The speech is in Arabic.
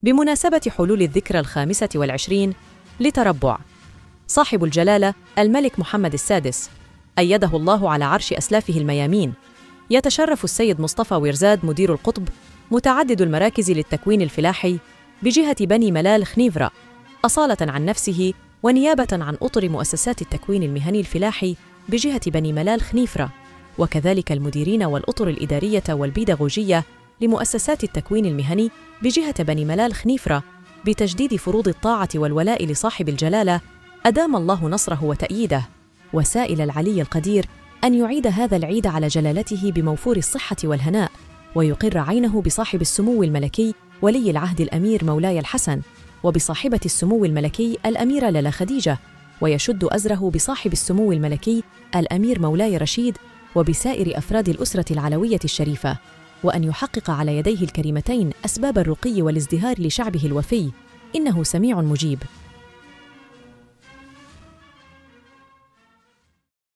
بمناسبة حلول الذكرى 25 لتربع صاحب الجلالة الملك محمد السادس أيده الله على عرش أسلافه الميامين. يتشرف السيد مصطفى ورزاد مدير القطب متعدد المراكز للتكوين الفلاحي بجهة بني ملال خنيفرة أصالة عن نفسه ونيابة عن أطر مؤسسات التكوين المهني الفلاحي بجهة بني ملال خنيفرة، وكذلك المديرين والأطر الإدارية والبيداغوجية لمؤسسات التكوين المهني بجهة بني ملال خنيفرة، بتجديد فروض الطاعة والولاء لصاحب الجلالة أدام الله نصره وتأييده، وسائل العلي القدير أن يعيد هذا العيد على جلالته بموفور الصحة والهناء، ويقر عينه بصاحب السمو الملكي ولي العهد الأمير مولاي الحسن، وبصاحبة السمو الملكي الأميرة لالا خديجة، ويشد أزره بصاحب السمو الملكي الأمير مولاي رشيد، وبسائر أفراد الأسرة العلوية الشريفة، وأن يحقق على يديه الكريمتين أسباب الرقي والازدهار لشعبه الوفي، إنه سميع مجيب.